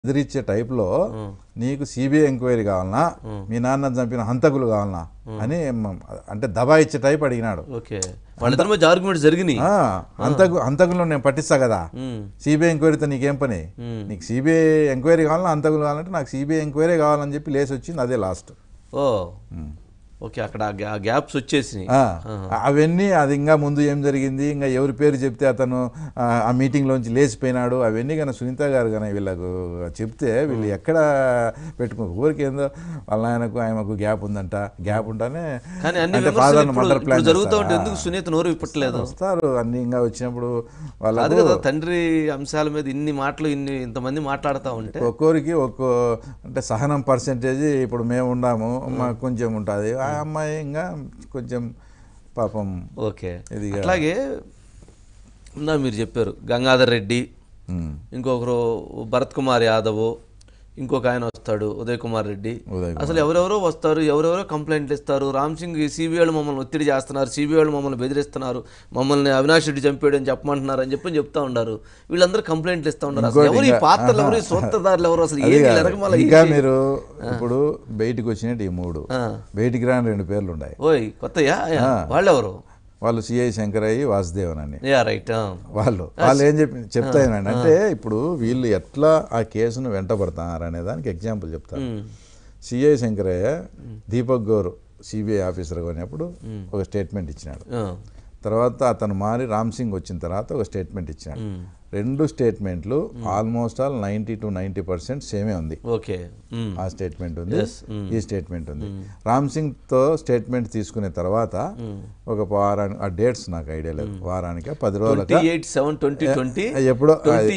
ఎదిరిచ్చే టైప్లో నీకు CBI enquiry కావాలనా మీ నాన్న చంపిన హంతకులు కావాలనా అని అంటే దబాయిచ్చే టైప్ అడిగినాడు. ఆర్గ్యుమెంట్ జరిగినాయి. హంతకులను నేను పట్టిస్తా కదా, సిబిఐ ఎంక్వైరీతో నీకేం పని, నీకు సిబిఐ ఎంక్వైరీ కావాలన్నా హంతకులు కావాలంటే నాకు సిబిఐ ఎంక్వైరీ కావాలని చెప్పి లేచి వచ్చింది. అదే లాస్ట్. ఓకే, అక్కడ గ్యాప్స్ వచ్చేసినాయి. అవన్నీ అది ఇంకా ముందు ఏం జరిగింది, ఇంకా ఎవరి పేరు చెప్తే అతను ఆ మీటింగ్లోంచి లేచిపోయినాడు, అవన్నీ కానీ సునీత గారు కానీ వీళ్ళకు చెప్తే వీళ్ళు ఎక్కడ పెట్టుకో ఊరికి ఏందో వాళ్ళ ఆయనకు గ్యాప్ ఉందంట. గ్యాప్ ఉంటానే అంటే ఫాదర్ను మర్డర్ ప్లాన్ ఎందుకు సునీత నోరు ఇప్పట్లేదు వస్తారు అన్ని ఇంకా వచ్చినప్పుడు వాళ్ళు కదా తండ్రి అంశాల మీద ఇన్ని మాటలు ఇంతమంది మాట్లాడుతూ ఉంటే ఒక్కొరికి అంటే సహనం పర్సెంటేజ్ ఇప్పుడు మేము ఉన్నాము మాకు కొంచెం ఉంటుంది, ఆ అమ్మాయి ఇంకా కొంచెం పాపం. ఓకే, అట్లాగే మీరు చెప్పారు గంగాధర్ రెడ్డి, ఇంకొకరు భరత్ కుమార్ యాదవ్, ఇంకొక ఆయన వస్తాడు ఉదయ్ కుమార్ రెడ్డి. అసలు ఎవరెవరో వస్తారు, ఎవరెవరో కంప్లైంట్లు ఇస్తారు. రామ్ సింగ్ సిబిఐలు మమ్మల్ని ఒత్తిడి చేస్తున్నారు, సిబిఐలు మమ్మల్ని బెదిరిస్తున్నారు, మమ్మల్ని అవినాష్ రెడ్డి చంపాడు అని చెప్పమంటున్నారు అని చెప్తా ఉన్నారు. వీళ్ళందరూ కంప్లైంట్లు ఇస్తూ ఉన్నారు. అసలు ఎవరు ఈ పాత్రలు, ఎవరు ఈ సూత్రధారులు, ఎవరు అసలు ఇంకా మీరు ఇప్పుడు బయటికి వచ్చినట్టు ఈ మూడు బయటికి రాని 2 పేర్లు ఉన్నాయి. ఓయ్ కొత్తయా? వాళ్ళెవరు? వాళ్ళు సిఐ శంకరయ్య, వాసుదేవన్ అని. రైట్. వాళ్ళు ఏం చెప్తాయనండి అంటే ఇప్పుడు వీళ్ళు ఎట్లా ఆ కేసును వెంటబడతారు అనే దానికి ఎగ్జాంపుల్ చెప్తారు. సిఐ శంకరయ్య దీపక్ గౌర్ సిబిఐ ఆఫీసర్గా ఉన్నప్పుడు ఒక స్టేట్మెంట్ ఇచ్చినాడు. తర్వాత అతను మారి రామ్ సింగ్ వచ్చిన తర్వాత ఒక స్టేట్మెంట్ ఇచ్చినాడు. 2 స్టేట్మెంట్లు ఆల్మోస్ట్ ఆల్ 90 to 90% సేమే ఉంది. ఓకే, ఆ స్టేట్మెంట్ ఉంది, ఈ స్టేట్మెంట్ ఉంది. రామ్ సింగ్ తో స్టేట్మెంట్ తీసుకునే తర్వాత ఒక వారానికి, ఆ డేట్స్ నాకు ఐడియా లేదు, వారానికి 10 రోజులకి ఎప్పుడో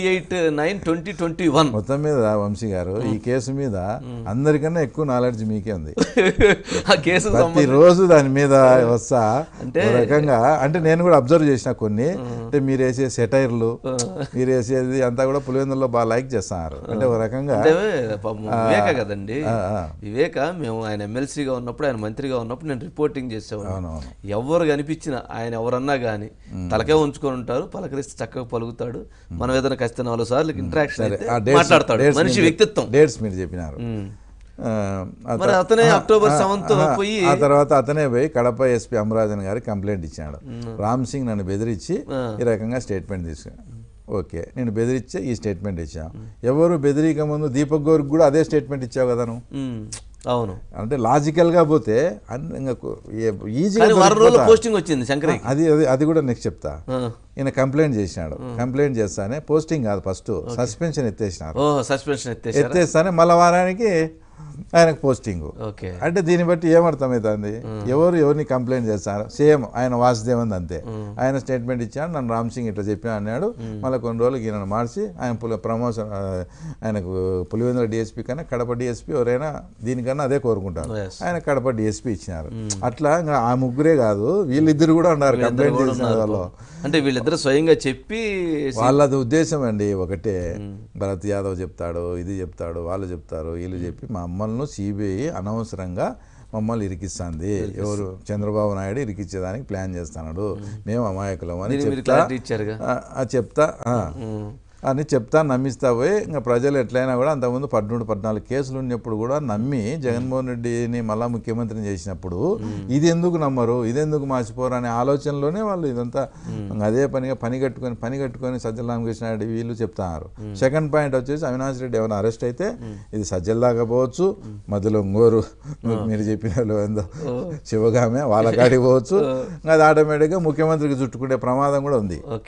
మొత్తం మీద వంశీ గారు ఈ కేసు మీద అందరికన్నా ఎక్కువ నాలెడ్జ్ మీకే ఉంది. ప్రతి రోజు దాని మీద వస్తా రకంగా అంటే నేను కూడా అబ్జర్వ్ చేసిన కొన్ని. అంటే మీరు వేసే సెటైర్లు, మీరు వేసేది అంతా కూడా పులివెందుల్లో బాగా లైక్ చేస్తున్నారు. అంటే ఒక రకంగా వివేక కదండి, వివేక మేము ఆయన ఎమ్మెల్సీగా ఉన్నప్పుడు, ఆయన మంత్రిగా ఉన్నప్పుడు నేను రిపోర్టింగ్ చేసేవాడు. ఎవరు కనిపించినా ఆయన ఎవరన్నా కానీ తలకే ఉంచుకొని ఉంటారు, పలకరిస్తే చక్కగా పలుకుతాడు. మనం ఏదైనా ఖచ్చితంగా 4 సార్లు ఇంటరాక్షన్ అయితే మాట్లాడతాడు. మనిషి వ్యక్తిత్వం. డేట్స్ మీరు చెప్పినారు. అతనే అక్టోబర్ 7th పోయి ఆ తర్వాత అతనే పోయి కడప ఎస్పీ అమరాజన్ గారికి కంప్లైంట్ ఇచ్చాడు. రామ్ సింగ్ నన్ను బెదిరించి ఈ రకంగా స్టేట్మెంట్ తీసుకున్నాను. ఓకే, నేను బెదిరించే ఈ స్టేట్మెంట్ ఇచ్చాను. ఎవరు బెదిరిక ముందు దీపక్ గౌర్కి కూడా అదే స్టేట్మెంట్ ఇచ్చావు కదా నువ్వు. అవును, అంటే లాజికల్గా పోతే ఈజీగా పోస్టింగ్ వచ్చింది శంకరయ్య. అది కూడా నెక్స్ట్ చెప్తా. ఈయన కంప్లైంట్ చేసినాడు. కంప్లైంట్ చేస్తానే పోస్టింగ్ కాదు, ఫస్ట్ సస్పెన్షన్ ఎత్తేసినారు. ఎత్తేస్తానే మళ్ళా వారానికి ఆయనకు పోస్టింగ్. అంటే దీన్ని బట్టి ఏమర్థమవుతుంది, ఎవరిని కంప్లైంట్ చేస్తారు. సేమ్ ఆయన వాసుదేవన్ అంతే, ఆయన స్టేట్మెంట్ ఇచ్చాడు, నన్ను రామ్ సింగ్ ఇట్లా చెప్పినా అన్నాడు. మళ్ళీ కొన్ని రోజులకి ఈయన మార్చి ఆయన ప్రమోషన్, ఆయనకు పులివెందుల డిఎస్పీ కన్నా కడప డిఎస్పీ ఎవరైనా దీనికన్నా అదే కోరుకుంటారు. ఆయన కడప డిఎస్పీ ఇచ్చినారు. అట్లా ఆ ముగ్గురే కాదు, వీళ్ళిద్దరు కూడా ఉన్నారు కంప్లైంట్ చేసిన వాళ్ళు. అంటే వీళ్ళిద్దరు స్వయంగా చెప్పి వాళ్ళది ఉద్దేశం అండి ఒకటే. భరత్ యాదవ్ చెప్తాడు, ఇది చెప్తాడు, వాళ్ళు చెప్తారు, వీళ్ళు చెప్పి మా మమ్మల్ని సిబిఐ అనవసరంగా మమ్మల్ని ఇరికిస్తుంది, ఎవరు చంద్రబాబు నాయుడు ఇరికించేదానికి ప్లాన్ చేస్తున్నాడు, మేము అమాయకులం అని చెప్తా నమ్మిస్తా పోయి ఇంకా ప్రజలు ఎట్లయినా కూడా అంతకుముందు 13-14 కేసులు ఉన్నప్పుడు కూడా నమ్మి జగన్మోహన్ రెడ్డిని మళ్ళా ముఖ్యమంత్రిని చేసినప్పుడు ఇది ఎందుకు నమ్మరు, ఇది ఎందుకు మార్చిపోరు అనే ఆలోచనలోనే వాళ్ళు ఇదంతా అదే పని కట్టుకొని సజ్జల రామకృష్ణారెడ్డి వీళ్ళు చెప్తున్నారు. సెకండ్ పాయింట్ వచ్చేసి అవినాష్ రెడ్డి ఏమైనా అరెస్ట్ అయితే ఇది సజ్జల దాకా పోవచ్చు, మధ్యలో ఇంగోరు మీరు చెప్పిన ఏందో శివగామే వాళ్ళ కాడికి పోవచ్చు, అది ఆటోమేటిక్గా ముఖ్యమంత్రికి చుట్టుకునే ప్రమాదం కూడా ఉంది.